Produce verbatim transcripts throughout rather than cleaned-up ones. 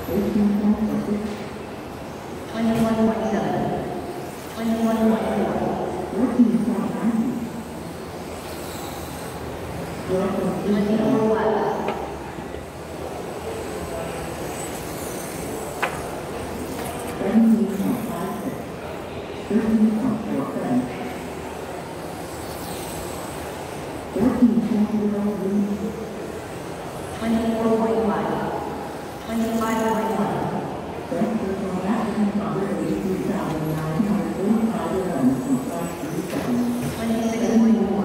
twenty-one point seven, twenty-one point four, twenty-four left, twenty-four point five, twenty-five point one, twenty-six point four,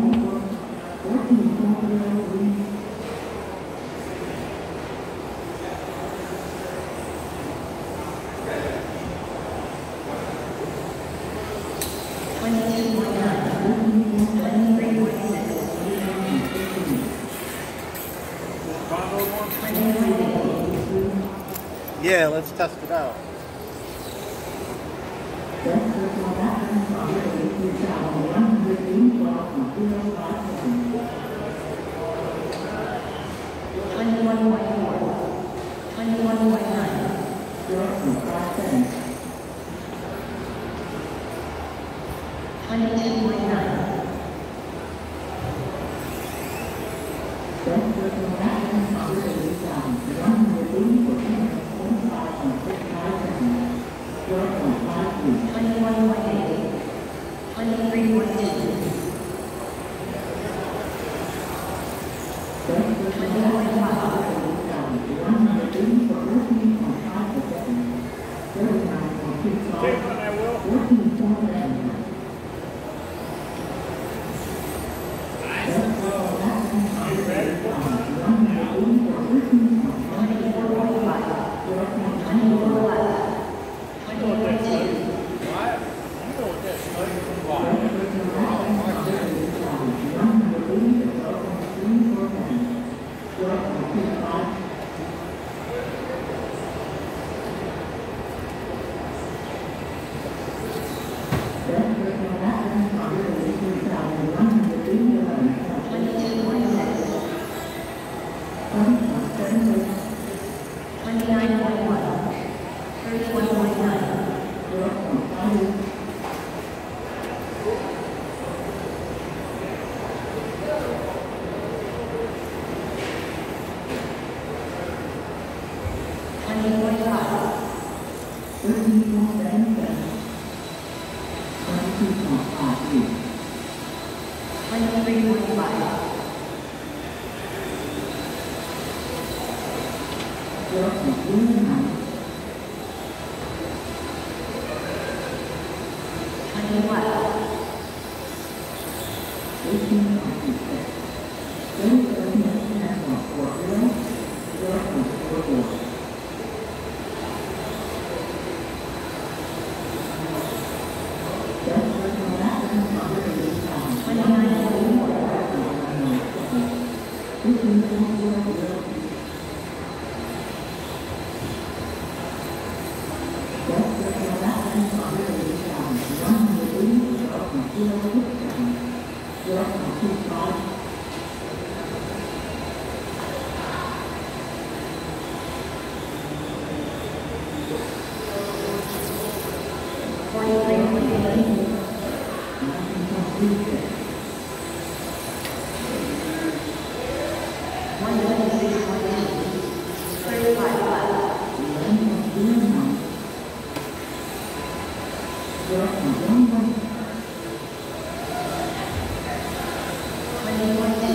twenty-two point nine, twenty-three point six, twenty-three point eight. Yeah, let's test it out. twenty-one point four, twenty-one point nine, twenty-two point nine, twenty-one point eight, twenty-three point two, twenty point five, twenty-four point five, twenty-four left, twenty point two, twenty-two point six, twenty-nine point one, thirty-one point nine, twenty point five, twenty-three point five, twenty left, twenty-nine point four, forty-three point eight, one twenty-six point two, thirty-five left, twenty point two,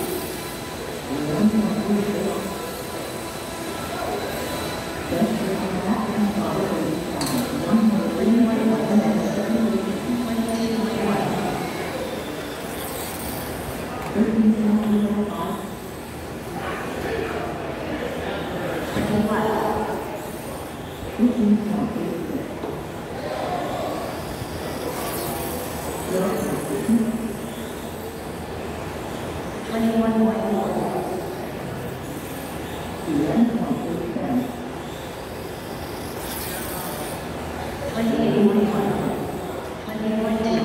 twenty-one point four, twenty-eight point one, twenty point two,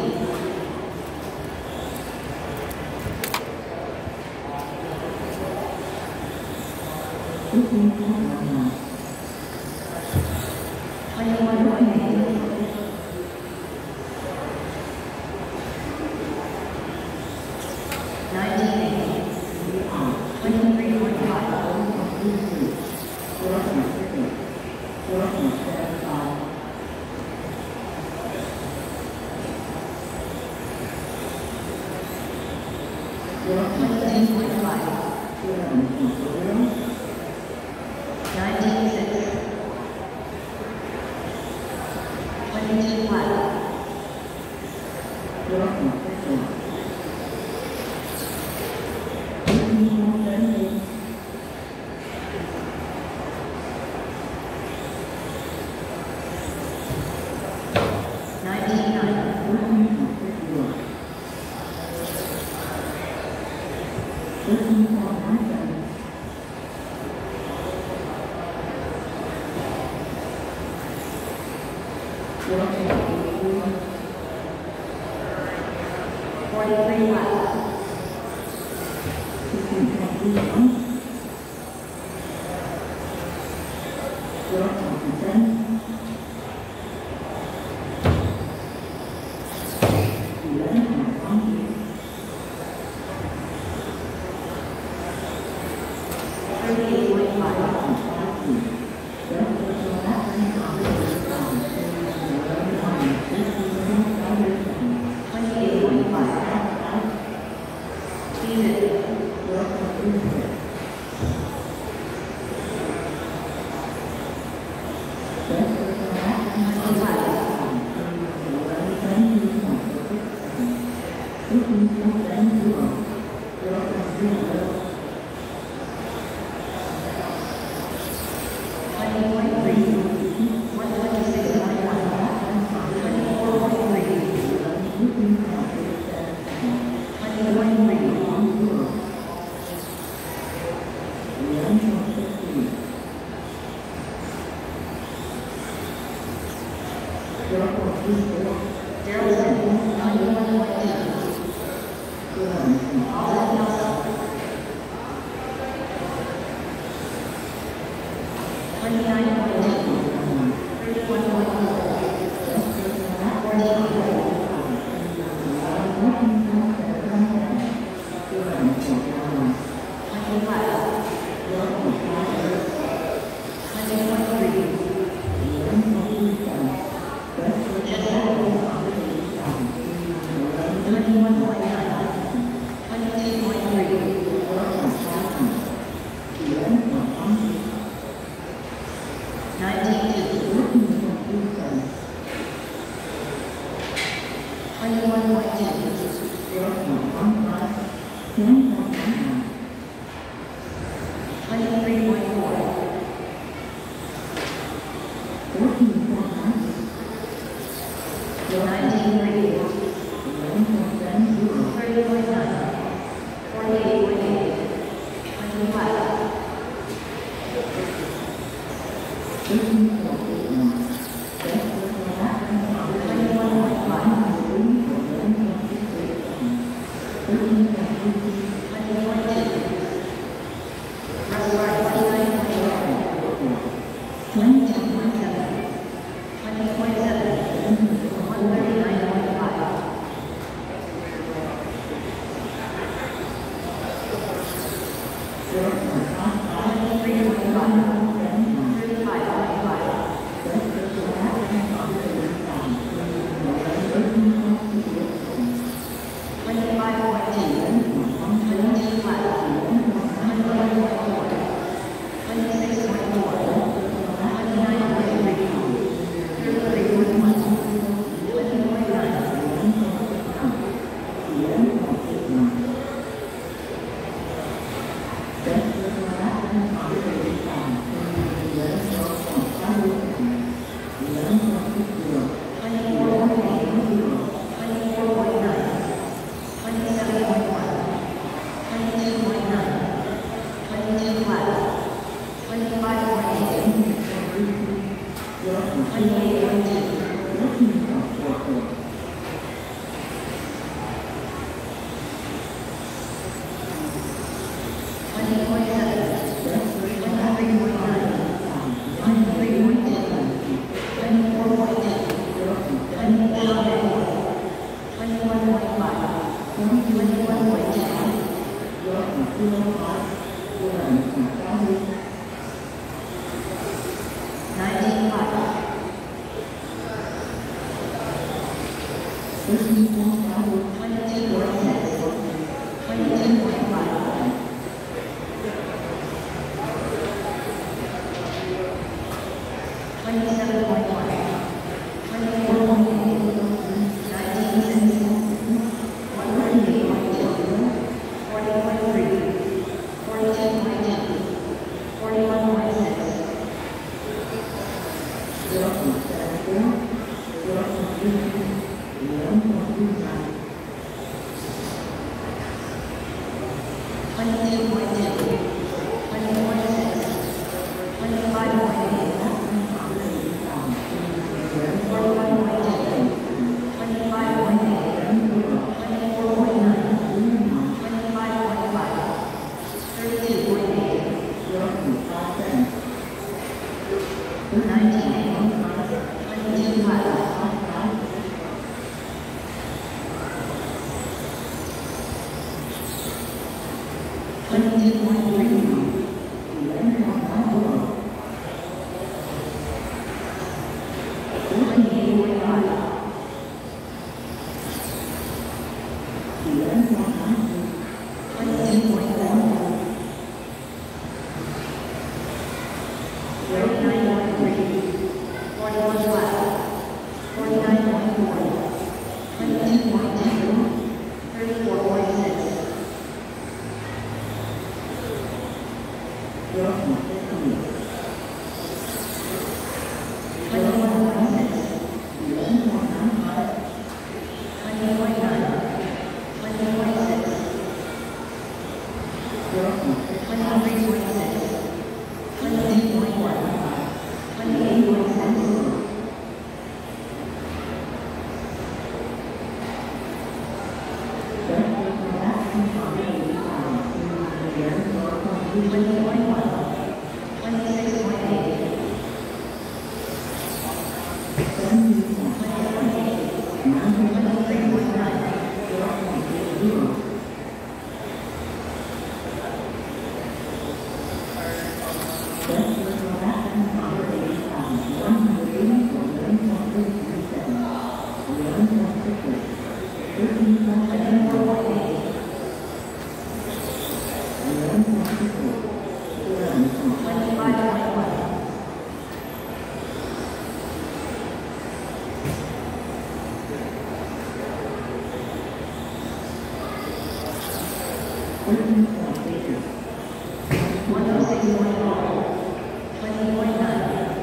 twenty-three point nine, twenty-three point ten, twenty-seven point one, twenty-four point eight, nineteen cents, one thirty-eight point two, forty point three, forty-two point two, forty-one point six. Twenty-two point two, twenty point six, twenty-five point eight, forty-one point two, twenty-five point eight, twenty-four point nine, twenty-five point five, thirty-two point eight, nineteen, twenty-two five. Twenty-two point three, twenty-eight point five, twenty-two point four, thirty-nine point three, forty-one flat, forty-nine point four, twenty-two point two, thirty-four point six. Twenty-one point six, twenty point nine, twenty point six, twenty-three point six, twenty-two point one, twenty-eight point six. Twenty point one, twenty-six point eight, twenty point eight, twenty-three point nine, twenty-four point eight, twenty-five point one, one oh six point four, twenty point nine,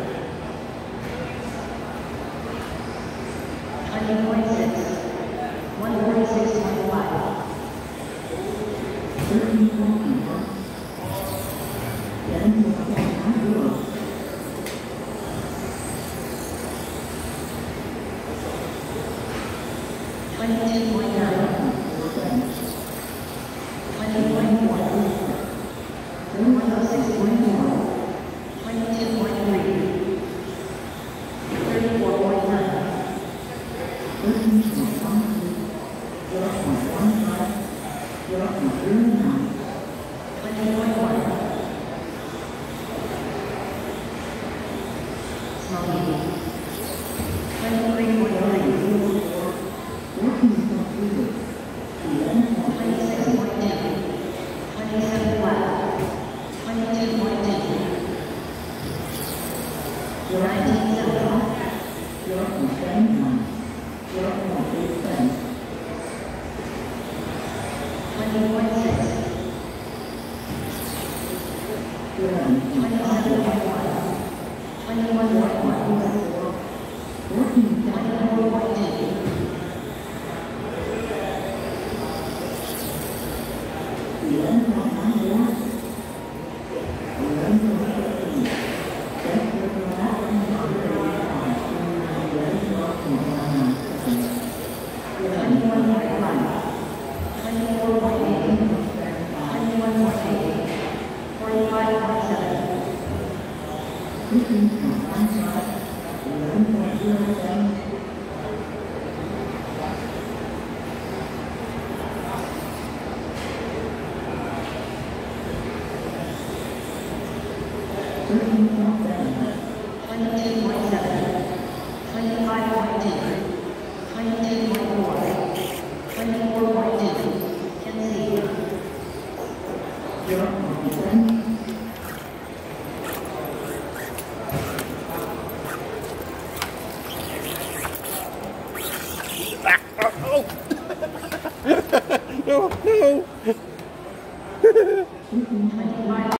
twenty point six, one forty-six point five, twenty-two point nine, twenty point four, one oh six point four, twenty-two point three, thirty-four point nine, twenty point one, smoking, twenty-three point three, twenty-six point two, twenty-seven flat, twenty-two point two, nineteen seven, twenty point six, twenty-seven point one, twenty-one point one, twenty-four point two, twenty-one point five, twenty-four point eight, twenty-one point eight, forty-five point seven. Thank you.